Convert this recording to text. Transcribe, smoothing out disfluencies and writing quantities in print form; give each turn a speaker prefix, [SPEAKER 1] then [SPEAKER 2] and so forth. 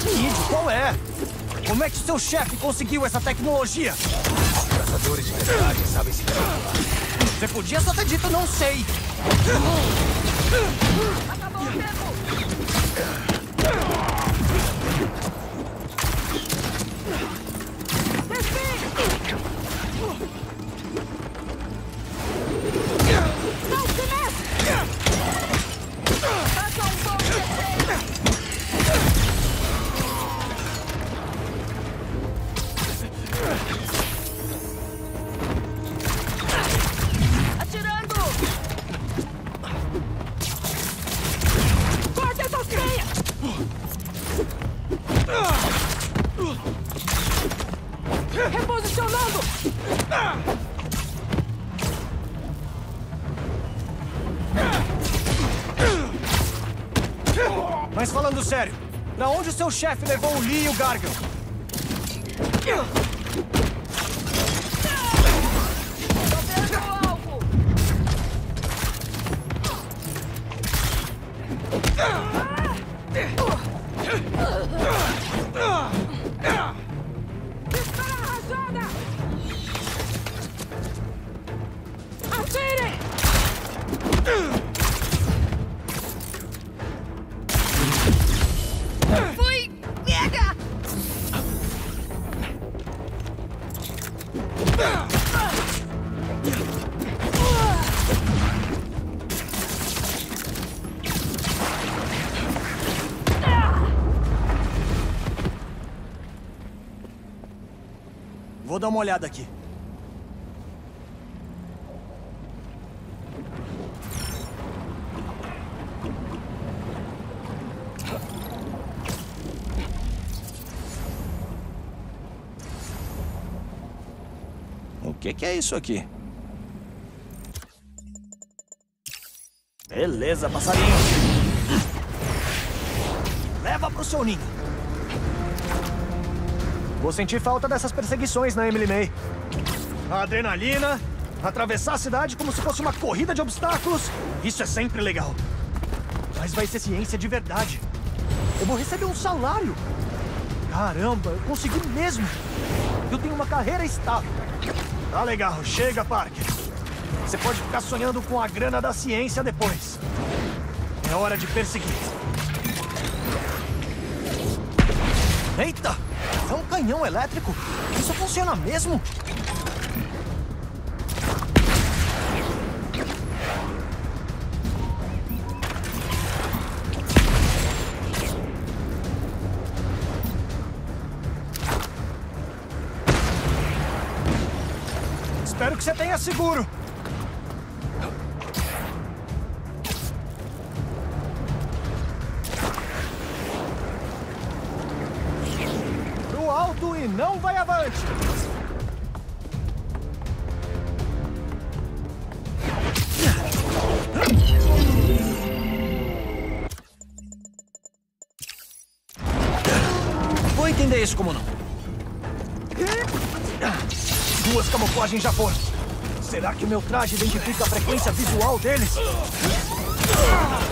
[SPEAKER 1] Kid, qual é? Como é que o seu chefe conseguiu essa tecnologia?
[SPEAKER 2] Caçadores de verdade sabem se manipular.
[SPEAKER 1] Você podia só ter dito não sei.
[SPEAKER 3] Acabou o tempo! Não se mexe! Faça um bom atirando! Corte essas teias! Reposicionando!
[SPEAKER 1] Mas falando sério, pra onde o seu chefe levou o Lee e o Gargan?
[SPEAKER 3] Tô vendo o alvo! Dispara a rajada! Atirem! Fui pega!
[SPEAKER 1] Vou dar uma olhada aqui. O que é isso aqui? Beleza, passarinho. Leva pro seu ninho. Vou sentir falta dessas perseguições na Emily May. A adrenalina, atravessar a cidade como se fosse uma corrida de obstáculos. Isso é sempre legal. Mas vai ser ciência de verdade. Eu vou receber um salário. Caramba, eu consegui mesmo. Eu tenho uma carreira estável. Tá legal, chega, Parker. Você pode ficar sonhando com a grana da ciência depois. É hora de perseguir. Eita! É um canhão elétrico? Isso funciona mesmo? Espero que você tenha seguro. Pro alto e não vai avante. Vou entender isso como não. Duas camuflagens já foram. Será que o meu traje identifica a frequência visual deles?